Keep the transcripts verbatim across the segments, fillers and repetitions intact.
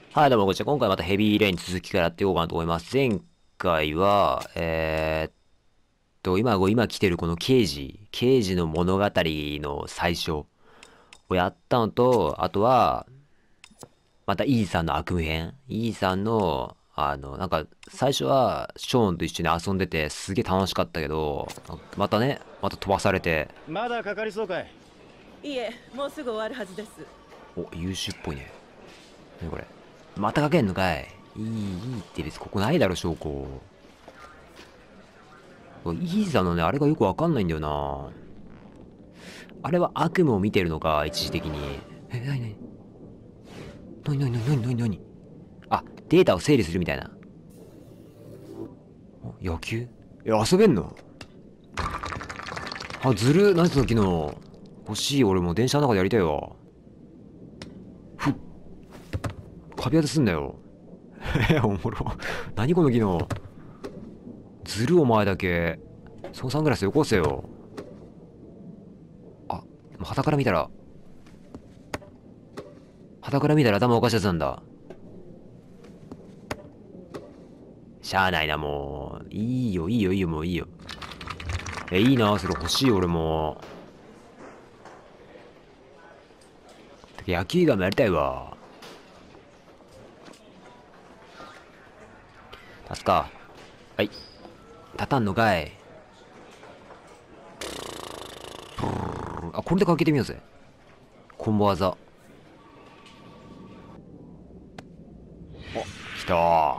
はい、どうも、こんにちは。今回またヘビーレイン続きからやっていこうかなと思います。前回は、えーっと、今、今来てるこの刑事、刑事の物語の最初をやったのと、あとは、またイーさんの悪夢編。イーさんの、あの、なんか、最初は、ショーンと一緒に遊んでて、すげえ楽しかったけど、またね、また飛ばされて、 まだかかりそうかい。 いえ、もうすぐ終わるはずです。 お、優秀っぽいね。何これ。またかけんのかい。いい、いいって別にここないだろ、証拠。イーザのね、あれがよくわかんないんだよな。あれは悪夢を見てるのか、一時的に。え、なになになになになになになにあ、データを整理するみたいな。野球え、遊べんのあ、ずる。何その機能。欲しい。俺もう電車の中でやりたいわ。ふっ。壁当てすんなよ。え、おもろ。何この機能。ずるお前だけ。そのサングラスよこせよ。あ、旗から見たら。旗から見たら頭おかしいやつなんだ。しゃあないな、もう。いいよ、いいよ、いいよ、もういいよ。え、いいな、それ欲しい、俺も。てか野球以外もやりたいわ。立つか。はい。立たんのかい。あ、これでかけてみようぜ。コンボ技。お、来たー。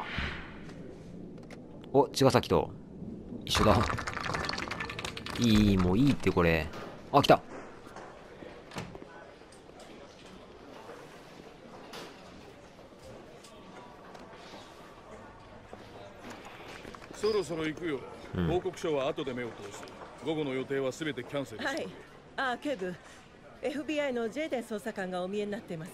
お、茅ヶ崎と。一緒だ。いい、もういいってこれ。あ、来た。 そろそろ行くよ、うん、報告書は後で目を通す。午後の予定は全てキャンセル。 はい。あ、警部、 エフビーアイ のジェイデン捜査官がお見えになっています。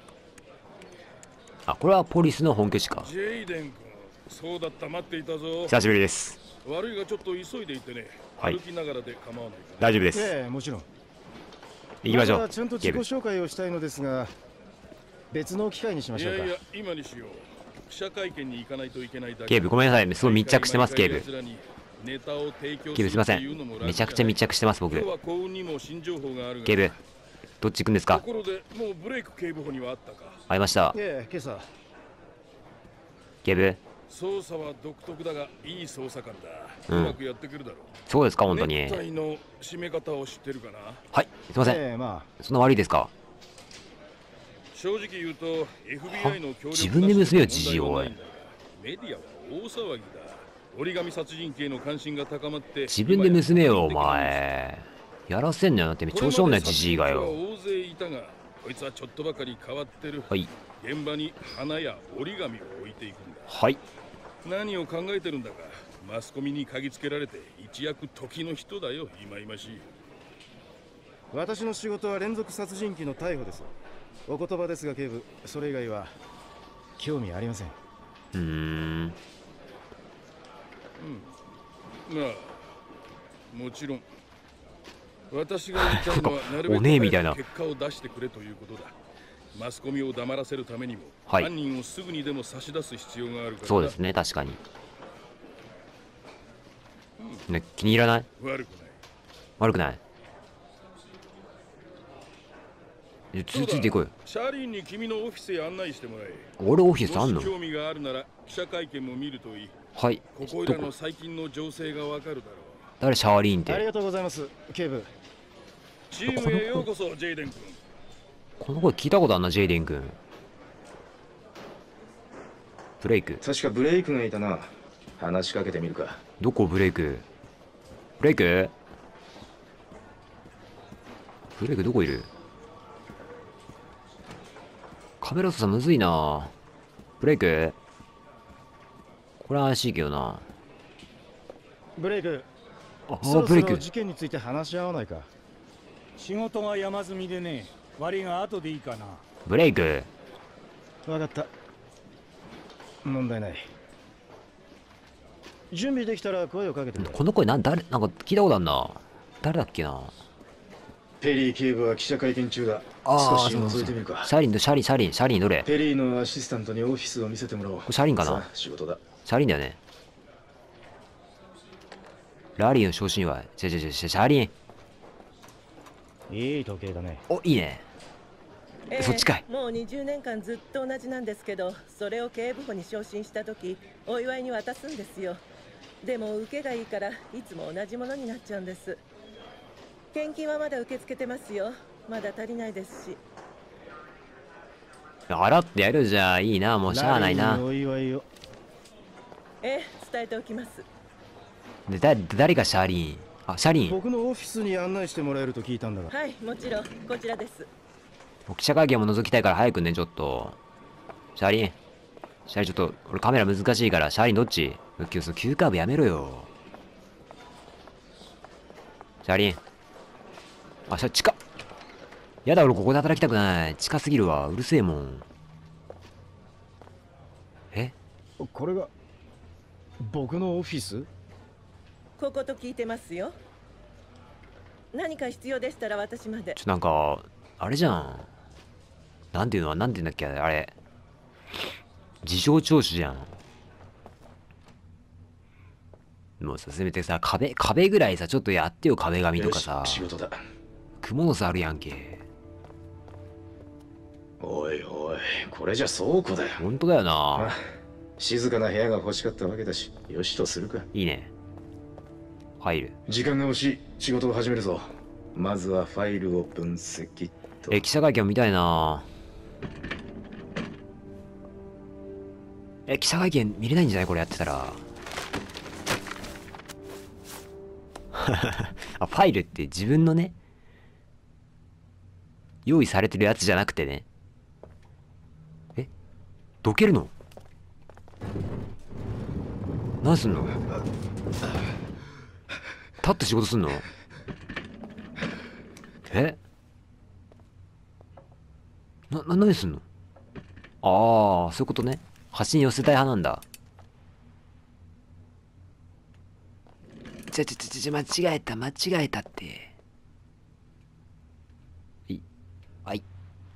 あ、これはポリスの本拠地か。 ジェイデン君、そうだった、待っていたぞ。 久しぶりです。 悪いがちょっと急いでいてね、 はい、 歩きながらで構わないか。 大丈夫です。 ええ、もちろん。 行きましょう。 まちゃんと自己紹介をしたいのですが、別の機会にしましょうか。 いやいや、今にしよう。記者会見に行かないといけないだけ。 警部ごめんなさい、すごい密着してます。警部警部すいません、めちゃくちゃ密着してます僕。警部どっち行くんですか。 ところでもうブレイク警部補にはあったか。 会いました。 ええ、今朝。 警部捜査は独特だがいい捜査官だ、 うん、 うまくやってくるだろう。 そうですか。本当にネクタイの締め方を知ってるかな。 はい、すいません、 ええ、まあ、 そんな悪いですか。 正直言うと エフビーアイ の協力自分で娘をじじい。おい、 メディアは大騒ぎだ。折り紙殺人鬼への関心が高まって、 自分で娘をお前やらせんなよ。だって調子乗んないじじいがよ。 大勢いたが、こいつはちょっとばかり変わってる。 はい、 現場に花や折り紙を置いていくんだ。 はい、 何を考えてるんだか。マスコミに嗅ぎつけられて一躍時の人だよ、いまいましい。 私の仕事は連続殺人鬼の逮捕です。お言葉ですが警部、それ以外は興味ありません。 うーん、 うん、まあもちろん私が言いたいのはなるべく早く結果を出してくれということだ。マスコミを黙らせるためにも、はい、犯人をすぐにでも差し出す必要があるから。 そうですね、確かに、うん、ね、気に入らない。 悪くない。 悪くない。ついついてこい。 シャーリーに君のオフィスへ案内してもらえ。 俺オフィスあんの。 もし興味があるなら記者会見も見るといい。 はい、 ここいらの最近の情勢がわかるだろう。 誰シャーリーンって。 ありがとうございます警部。 チームへようこそ、ジェイデン君。 この声聞いたことあんな、ジェイデン君。ブレイク、 確かブレイクがいたな。話しかけてみるか。 どこブレイク。ブレイクブレイクどこいる。カメラ操作むずいな。ブレイクこれ怪しいけどな。 ブレイク、 あそろそブレイクろ事件について話し合わないか。 仕事が山積みでね、悪いが後でいいかな。 ブレイクわかった、問題ない。準備できたら声をかけてくれ。 この声なん誰なんか聞いたことあんな。誰だっけな。 ペリー警部は記者会見中だ。 ああ、 少し覗いてみるか。 シャリンとシャリン、シャリン、シャリンどれ？ ペリーのアシスタントにオフィスを見せてもらおう。 これシャリンかな？ さあ仕事だ。 シャリンだよね。ラリーの昇進は、違う違う違う、シャリン。 いい時計だね。 お、いいね。 ええそっちかい。 もうにじゅうねんかんずっと同じなんですけど、それを警部補に昇進した時お祝いに渡すんですよ。でも受けがいいからいつも同じものになっちゃうんです。献金はまだ受け付けてますよ。まだ足りないですし。 洗ってやるじゃいいな、もうしゃあないな。 お祝いを。 ええ、伝えておきます。 で、だ、誰がシャリン？あ、シャリン。 僕のオフィスに案内してもらえると聞いたんだが。 はい、もちろんこちらです。 記者会見も覗きたいから早くね、ちょっと。シャリン。シャリンちょっと、俺カメラ難しいから、シャリンどっち？今日その急カーブやめろよ。シャリン。あ、シャリ近っ。やだ、俺ここで働きたくない。近すぎるわ。うるせえもん。え？ これが僕のオフィス？ ここと聞いてますよ。何か必要でしたら私まで。 ちょ、なんか、あれじゃん。なんていうのは、なんていうんだっけ、あれ。事情聴取じゃん。もうさ、せめてさ、壁、壁ぐらいさ、ちょっとやってよ、壁紙とかさ。 仕事だ。 蜘蛛の巣あるやんけ。 おいおい、これじゃ倉庫だよ。 ほんとだよな。 あ、静かな部屋が欲しかったわけだし、よしとするか。 いいね。入る。 時間が欲しい。仕事を始めるぞ。まずはファイルを分析と。 え、記者会見見たいな。え、記者会見見れないんじゃないこれやってたら。あ、ファイルって自分のね、用意されてるやつじゃなくてね。え、どけるの？何すんの？立って仕事すんの？え？な、な、何すんの？ああ、そういうことね。端に寄せたい派なんだ。ちょちょちょちょ、間違えた、間違えたって。い、はい。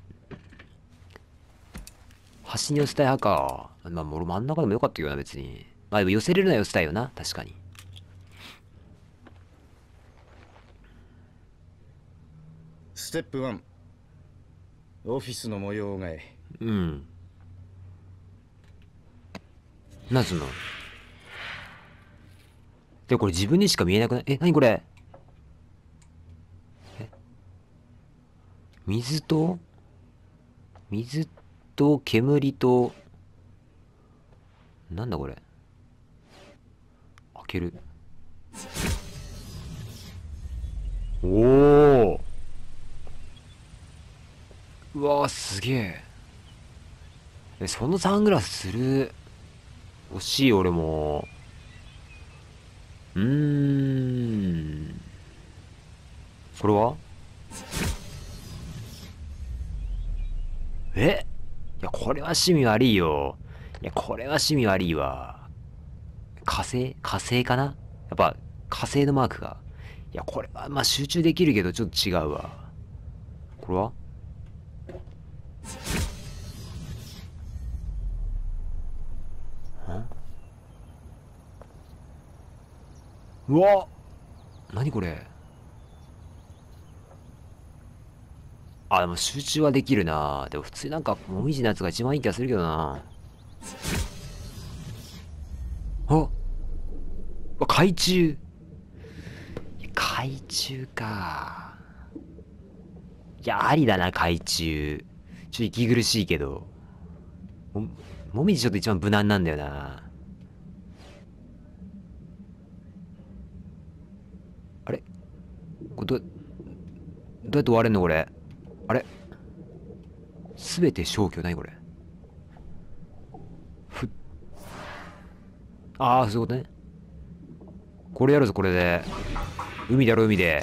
端に寄せたい派か。まあ、俺真ん中でもよかったけどな、別に。まあ、でも寄せれるのは寄せたいよな、確かに。 ステップいち、オフィスの模様替え。 うん。なんすんの？で、これ自分にしか見えなくない？え、なにこれ？え？水と水と煙と、なんだこれ？開ける。おお。うわー、すげえ。え、そのサングラスする。欲しい、俺も。うーん。これは？え？いや、これは趣味悪いよ。いや、これは趣味悪いわ。火星？火星かな？やっぱ、火星のマークが。いや、これは、まあ、集中できるけど、ちょっと違うわ。これは？うわ、何これ？あ、でも集中はできるな。でも普通になんか、もみじのやつが一番いい気がするけどな。あ、海中。海中か。いや、ありだな、海中。ちょっと息苦しいけど。も、もみじちょっと一番無難なんだよな。あれこれど、どうやって終われんのこれ。あれすべて消去。何これ。ふっ。ああ、そういうことね。これやるぞ、これで。海だろ、海で。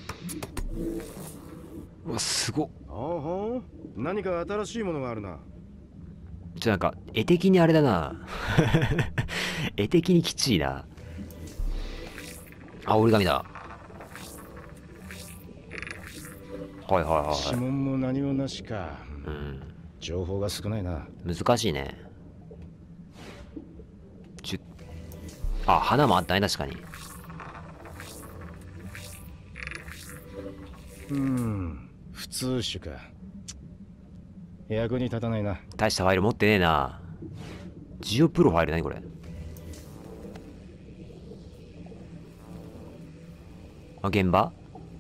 うわ、すごっ。 ほうほう、何か新しいものがあるな。 ちょ、なんか、絵的にあれだな。絵的にきついな。あ、折り紙だ。 はいはいはい。 指紋も何もなしか。 うん。 情報が少ないな。 難しいね。ちゅあ、花もあったね、確かに。 うーん、普通種か。役に立たないな。 大したファイル持ってねえな。ジオプロファイル何これ。あ、現場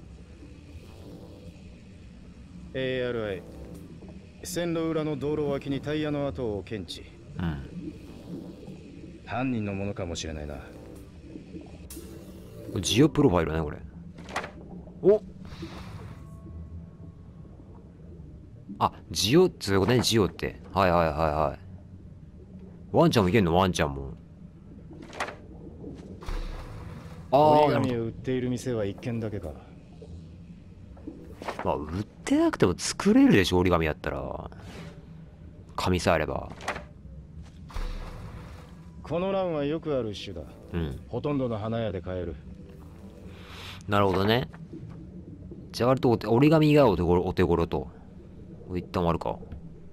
エーアールアイ 線路裏の道路脇にタイヤの跡を検知。 うん。 犯人のものかもしれないな。 ジオプロファイルねこれ。おあ、ジオってそういうことね、ジオって。はいはいはいはい。ワンちゃんもいけんのワンちゃんも。ああ、 折り紙を売っている店は一軒だけか。 まあ、売ってなくても作れるでしょ、折り紙やったら。紙さえあれば。 この欄はよくある種だ。 うん。 ほとんどの花屋で買える。 なるほどね。じゃあ、割とお手折り紙がお手頃、お手頃と。一旦終わるか。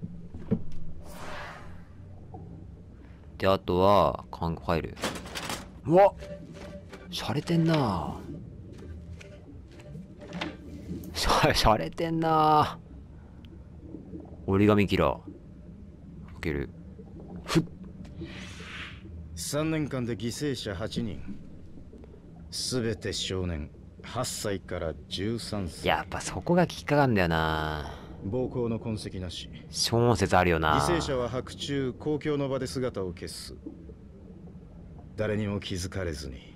で、あとは、カンファイル。うわっしゃれてんなしゃ、しゃれてんな折り紙キラー。かける。ふっ。 さんねんかんで犠牲者はちにん。すべて少年。はっさいからじゅうさんさい。 やっぱそこがきっかかんだよな。 暴行の痕跡なし。 消耗説あるよな。 犠牲者は白昼公共の場で姿を消す。誰にも気づかれずに。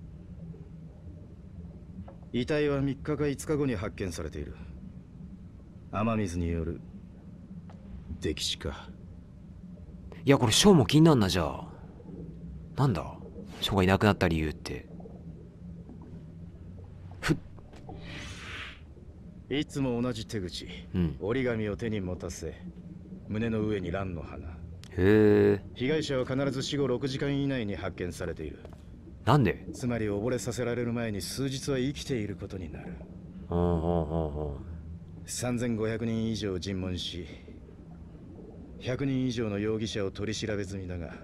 遺体はみっかかいつかごに発見されている。雨水による溺死か。 いやこれショーも気になんな。じゃあなんだショーがいなくなった理由って。ふっ。 いつも同じ手口、 うん、 折り紙を手に持たせ胸の上に蘭の花。へえ。 被害者は必ず死後ろくじかん以内に発見されている。 なんで。 つまり溺れさせられる前に数日は生きていることになる。 ほうほうほうほうさんぜんごひゃくにん以上尋問しひゃくにん以上の容疑者を取り調べ済みだが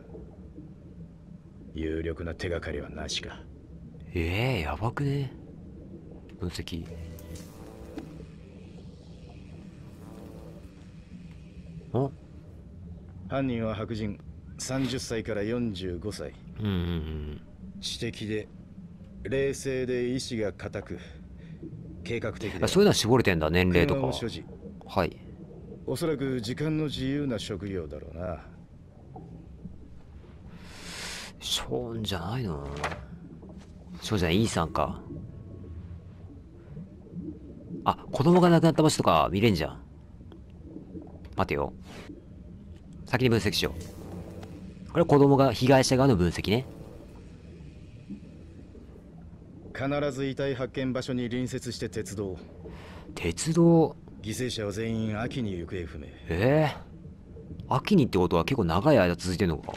有力な手がかりはなしか。 ええー、やばくね。分析。お犯人は白人さんじゅっさいからよんじゅうごさい。 うんうんうん。 知的で冷静で意志が固く計画的で。 そういうのは絞れてんだ、年齢とか。 車を所持。 はい。 おそらく時間の自由な職業だろうな。 ショーンじゃないの。ショーンじゃない、イーさんか。あ、子供が亡くなった場所とか見れんじゃん。待てよ。先に分析しよう。これ子供が被害者側の分析ね。 必ず遺体発見場所に隣接して鉄道。 鉄道。 犠牲者は全員秋に行方不明。 ええー、秋にってことは結構長い間続いてんのか。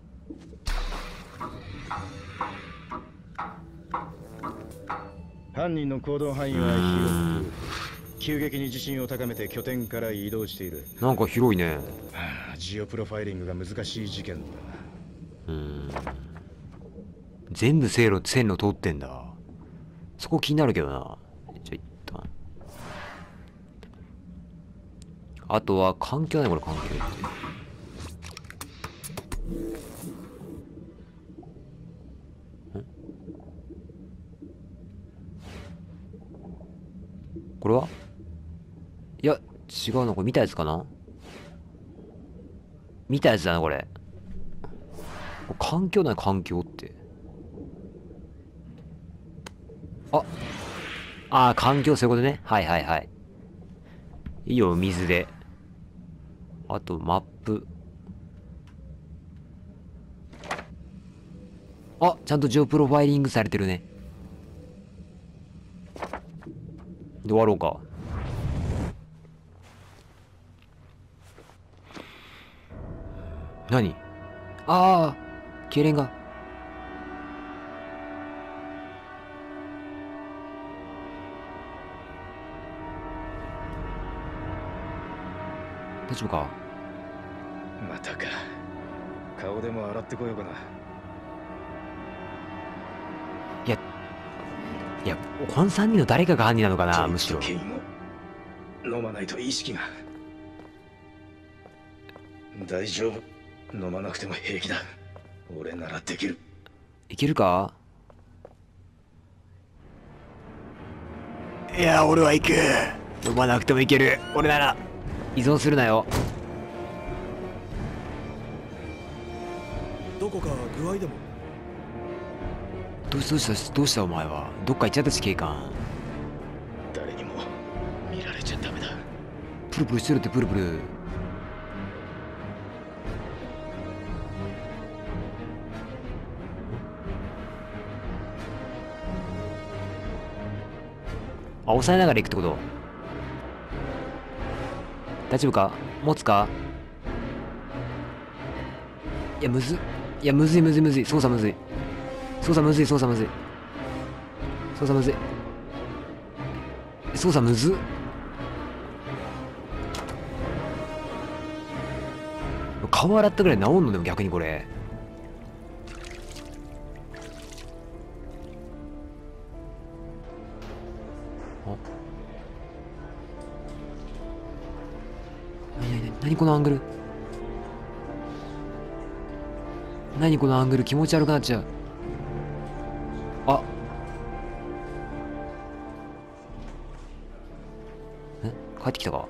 犯人の行動範囲は広く急激に自信を高めて拠点から移動している。 なんか広いね。 はあ、ジオプロファイリングが難しい事件だ。 うーん、全部線路線路通ってんだ。そこ気になるけどな。じゃあ一旦あとは環境ね。これ環境ってこれはいや違うな。これ見たやつかな。見たやつだなこれ。環境だね。環境ってああー環境、そういうことね。はいはいはい。いいよ水で。あとマップ。あ、ちゃんとジオプロファイリングされてるね。で終わろうか。何。ああ痙攣が。 大丈夫か？ またか。顔でも洗ってこようかな。 いやいや、このさんにんの誰かが犯人なのかな、むしろ。 飲まないと意識が。大丈夫、飲まなくても平気だ。俺ならできる。 いけるか？いや、俺は行く。飲まなくてもいける。俺なら。依存するなよ。 どこか具合でも？ どうしたどうしたどうしたお前は。どっか行っちゃったし警官。 誰にも見られちゃダメだ。 プルプルしてるってプルプル。あ、押さえながら行くってこと？大丈夫か？持つか？いや、むずい。いや、むずいむずいむずい。操作むずい。操作むずい、操作むずい。操作むずい。操作むずっ。顔洗ったぐらい治んの？でも逆にこれ。あ、なになになにこのアングル。何このアングル、気持ち悪くなっちゃう。あ、え、帰ってきたか？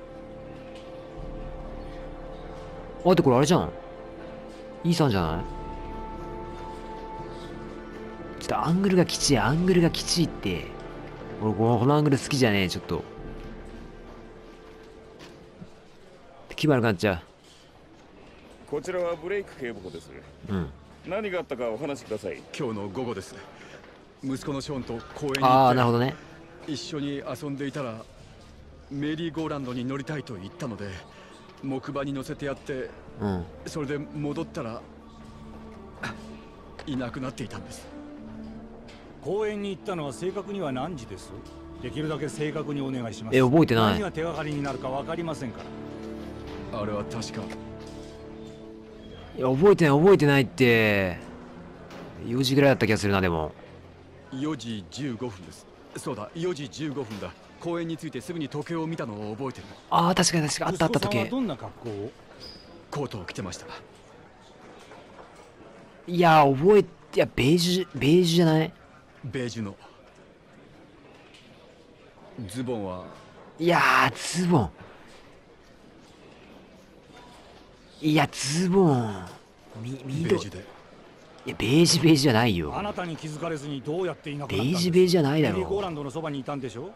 あ、ってこれあれじゃん。イーさんじゃない？ちょっとアングルがきちい、アングルがきちいって。俺このアングル好きじゃねえ、ちょっと。気悪くなっちゃう。 こちらはブレイク警部補です。 うん。 何があったかお話しください。 今日の午後です。息子のショーンと公園に行って、 ああ、なるほどね。 一緒に遊んでいたらメリーゴーランドに乗りたいと言ったので木馬に乗せてやって、 うん、 それで戻ったらいなくなっていたんです。 公園に行ったのは正確には何時です？できるだけ正確にお願いします。 え、覚えてない。 何が手がかりになるか分かりませんから。 あれは確か、 いや、覚えてない覚えてないって。よじぐらいだった気がするな。でもよじじゅうごふんです。そうだ、よじじゅうごふんだ。公園に着いてすぐに時計を見たのを覚えてる。 ああ、確かに確かにあったあった時計。 どんな格好を？ コートを着てました。 いや、覚えて、いや、ベージュベージュじゃない？ ベージュのズボンは、 いやー、ズボン、いや、ズボンみ緑、 ベージュで。 いや、ベージュベージュじゃないよ。 あなたに気づかれずにどうやっていなくなったんですか？ ベージュベージュじゃないだろ。 メリーゴーランドのそばにいたんでしょ？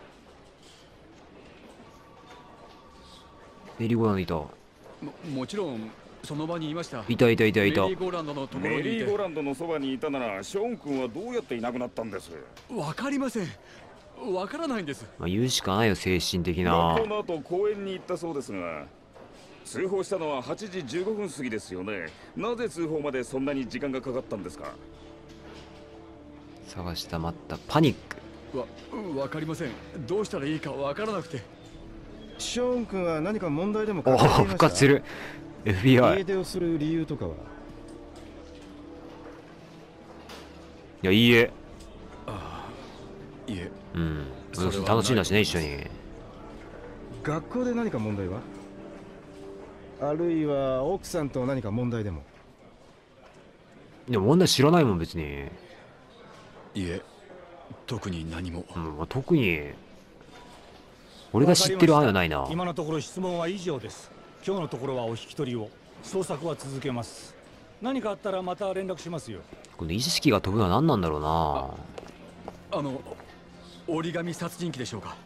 メリーゴーランドいた。 も, もちろんその場にいました。 いたいたいたいた。 メリーゴーランドのところにいて。 メリーゴーランドのそばにいたならショーン君はどうやっていなくなったんです？ わかりません。わからないんです。 まあ、言うしかないよ、精神的な。 学校の後公園に行ったそうですが、通報したのははちじじゅうごふん過ぎですよね。なぜ通報までそんなに時間がかかったんですか？ 探したまったパニック。 わ、わかりません。どうしたらいいかわからなくて。 ショーン君は何か問題でもおお、復活する エフビーアイ。 家出をする理由とかは？ いや、いいえ。 ああ、いえ。 うん、楽しいんだしね、一緒に。 学校で何か問題は？あるいは奥さんと何か問題でも？ でも問題知らないもん、別に。 いえ、特に何も。 うん、まあ、特に俺が知ってる案はないな。 今のところ質問は以上です。今日のところはお引き取りを。捜索は続けます。何かあったらまた連絡しますよ。 この意識が飛ぶのは何なんだろうな。 あ、あの折り紙殺人鬼でしょうか？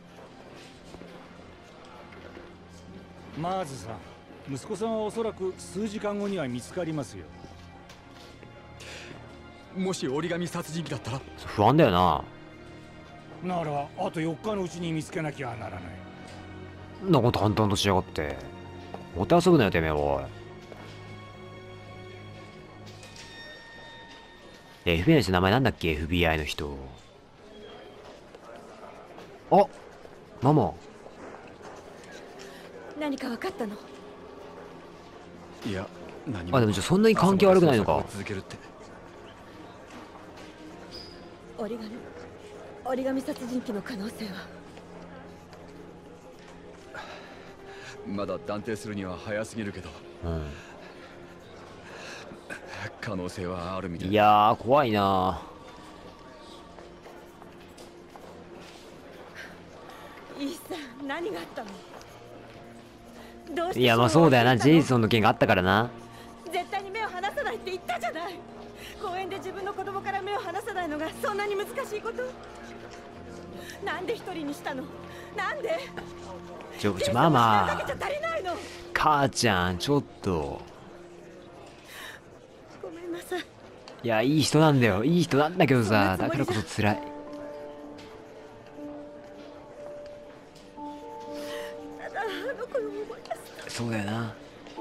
マーズさん、息子さんはおそらく数時間後には見つかりますよ。 もし折り紙殺人鬼だったら？ 不安だよな。 ならあとよっかのうちに見つけなきゃならない。 そんなこと淡々としやがって。もて遊ぶなよ、てめえ。おい。エフビーアイ の人名前なんだっけ？ エフビーアイ の人。あ、ママ。 何か分かったの？ いや、何あ、でもじゃあそんなに関係悪くないのか。 続けるって。 折り紙折り紙殺人鬼の可能性は。 まだ断定するには早すぎるけど、 うん、 可能性はあるみたい。 いやー怖いな。 イーサン、何があったの？どうして？ いやまあそうだよな、ジェイソンの件があったからな。 絶対に目を離さないって言ったじゃない。公園で自分の子供から目を離さないのがそんなに難しいこと？なんで一人にしたの？なんで？ ちょちょママ、母ちゃんちょっと。 ごめんなさい。 いやいい人なんだよ、いい人なんだけどさ、だからこそ辛い。 ただあの子を思い出す。 そうだよな。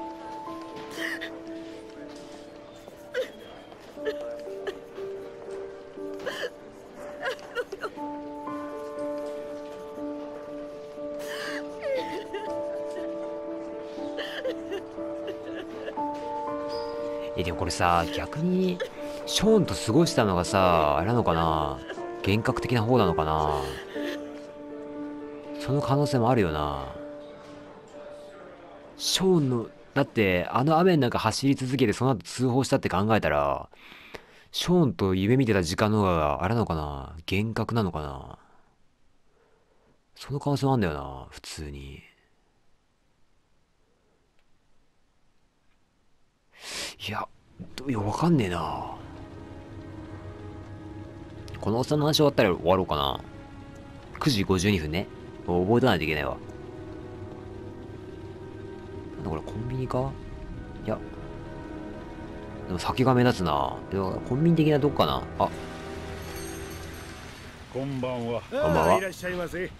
え、でもこれさ、逆にショーンと過ごしたのがさ、あれなのかな、幻覚的な方なのかな。その可能性もあるよな。ショーンのだってあの雨の中走り続けてその後通報したって考えたら、ショーンと夢見てた時間の方があれなのかな、幻覚なのかな。その可能性もあるんだよな、普通に。いや、いや、わかんねえな。このおっさんの話終わったら終わろうかな。くじごじゅうにふんね。覚えとないといけないわ。なんだこれ、コンビニか？いや。でも先が目立つな。でもコンビニ的なとこかな。あ。 こんばんは。 こんばんは。 いらっしゃいませ。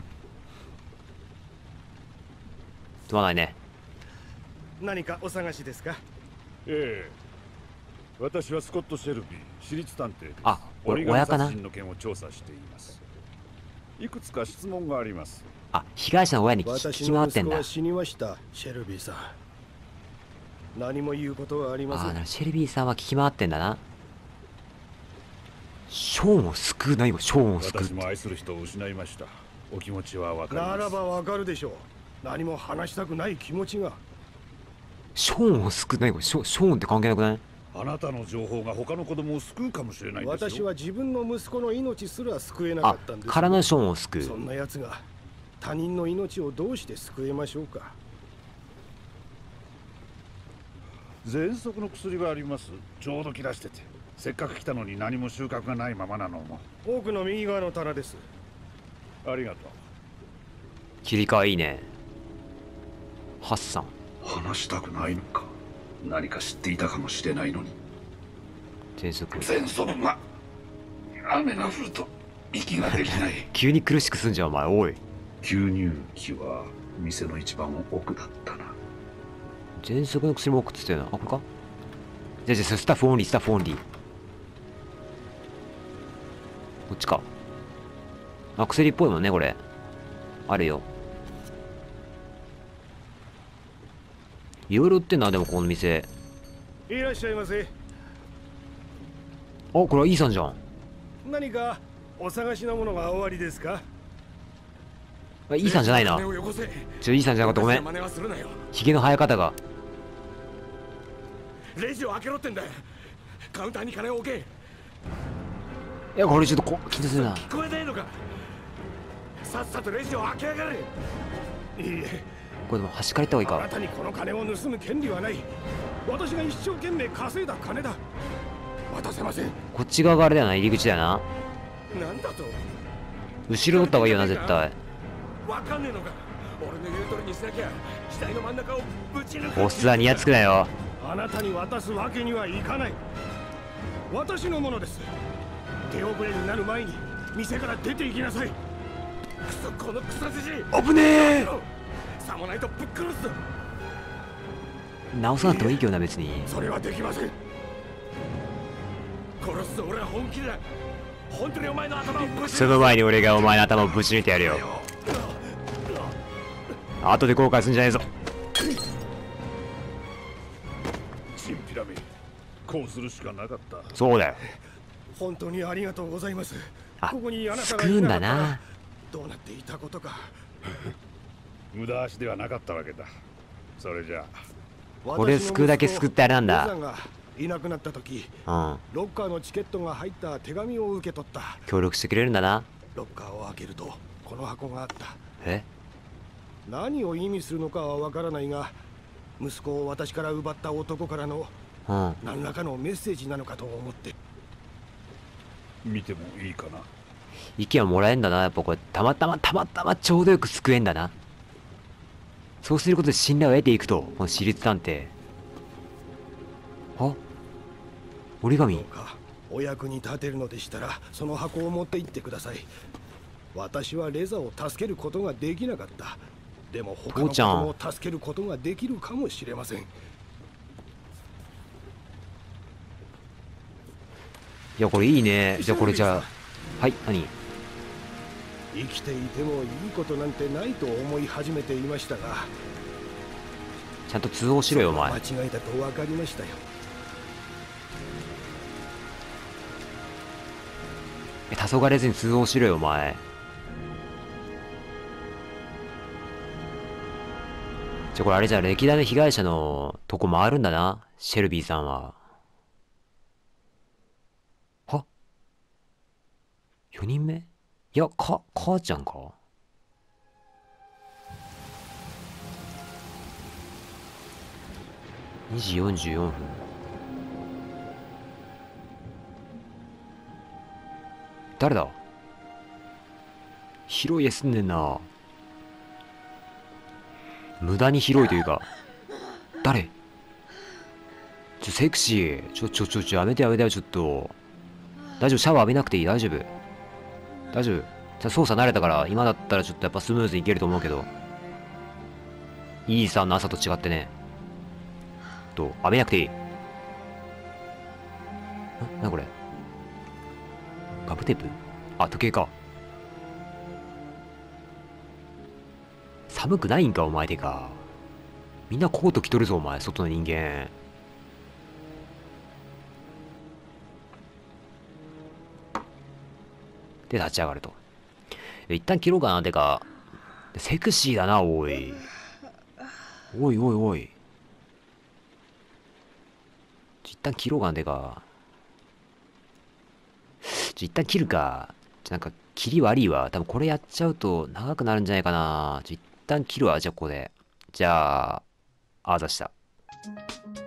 すまないね。 何かお探しですか？ええ、私はスコット・シェルビー、私立探偵です。 あ、俺親かな。 殺人の件を調査しています。いくつか質問があります。 あ、被害者の親に聞き回ってんだ。 私の息子は死にました、シェルビーさん。何も言うことはありません。 ああ、シェルビーさんは聞き回ってんだな。ショーンを救う、何もショーンを救う。 私も愛する人を失いました。お気持ちはわかります。 ならばわかるでしょう。何も話したくない気持ちが。 ショーンを救う、何これ、ショ、ショーンって関係なくない？ あなたの情報が他の子供を救うかもしれないんですよ。 私は自分の息子の命すら救えなかったんです。 あ、からのショーンを救う。 そんな奴が他人の命をどうして救えましょうか。 喘息の薬があります。ちょうど切らしてて、せっかく来たのに何も収穫がないままなのも。 奥の右側の棚です。 ありがとう。 切り替えいいね。ハッサン。 話したくないのか。何か知っていたかもしれないのに。 喘息。 喘息が。雨が降ると息ができない。 急に苦しくすんじゃんお前、おい。 吸入器は店の一番奥だったな。 喘息の薬も奥って言ってたよな。あ、これか。じゃあじゃあスタッフオンリー、スタッフオンリー。こっちか。あ、薬っぽいもんねこれ。あるよ。いろいろ売ってんな、でもこの店。 いらっしゃいませ。あ、 これはイーさんじゃん。 何かお探しのものがおありですか？ あ、イーさんじゃないな。ちょ、イーさんじゃなかった、ごめん。ヒゲの生え方が。 レジを開けろってんだ。カウンターに金を置け。 いや、これちょっとこ緊張するな。 聞こえないのか。さっさとレジを開けやがれ。いいえ。 これでも端から行った方がいいか。 あなたにこの金を盗む権利はない。私が一生懸命稼いだ金だ。渡せません。 こっち側があれだよな、入り口だよな。 なんだと。 後ろ取った方がいいよな、絶対。 わかんねえのか。俺の言う通りにしなきゃ死体の真ん中をぶち抜く。 ボスはにやつくなよ。 あなたに渡すわけにはいかない。私のものです。手遅れになる前に店から出て行きなさい。クソ、このクソじじい。 危ねえ。 さもないとぶっ殺すぞ。 直さなくてもいいけどな、別に。 それはできません。殺すぞ、俺は本気だ。本当にお前の頭をぶち。 その前に俺がお前の頭をぶち抜いてやるよ。後で後悔すんじゃねえぞ。 こうするしかなかった。 そうだよ。 本当にありがとうございます。 あ、 ここにあなたが救うんだいなかったらな。 どうなっていたことか。 無駄足ではなかったわけだ。それじゃあこれ救うだけ救ってあれなんだ。 レザがいなくなった時、 うん。 ロッカーのチケットが入った手紙を受け取った。 協力してくれるんだな。 ロッカーを開けるとこの箱があった。 え？ 何を意味するのかはわからないが、息子を私から奪った男からのうん。 何らかのメッセージなのかと思って。 見てもいいかな。 意見をもらえんだな。やっぱこれたまたまたまたまちょうどよく救えんだな。そうすることで信頼を得ていくと、この私立探偵。あ、折り紙。 どうかお役に立てるのでしたらその箱を持って行ってください。私はレザを助けることができなかった。でも他のことも助けることができるかもしれません。 いやこれいいね。じゃあこれじゃあ、はい、何？ 生きていてもいいことなんてないと思い始めていましたが、 ちゃんと通報しろよお前。 間違いだと分かりましたよ。 え、黄昏れずに通報しろよお前。じゃあこれあれじゃあ歴代の被害者のとこ回るんだな、シェルビーさんは。は？ よにんめ？いや、か、母ちゃんか？にじよんじゅうよんぷん。誰だ？広い絵すんねんな。無駄に広いというか。誰？ちょ、セクシー。ちょ、ちょ、ちょ、ちょ、やめてやめてよ、ちょっと。大丈夫、シャワー浴びなくていい、大丈夫。大丈夫。じゃあ操作慣れたから、今だったらちょっとやっぱスムーズにいけると思うけど。いいさんの朝と違ってね。と、浴びなくていい。ん？なにこれ？ガムテープ？あ、時計か。寒くないんか、お前でか。みんなコート着とるぞ、お前、外の人間。で、立ち上がると。一旦切ろうかな、てか。セクシーだな、おい。おいおいおい。一旦切ろうかな、てか。ちょ、一旦切るか。ちょ、なんか、切り悪いわ。多分これやっちゃうと長くなるんじゃないかな。ちょ、一旦切るわ、じゃあここで。じゃあ、あざした。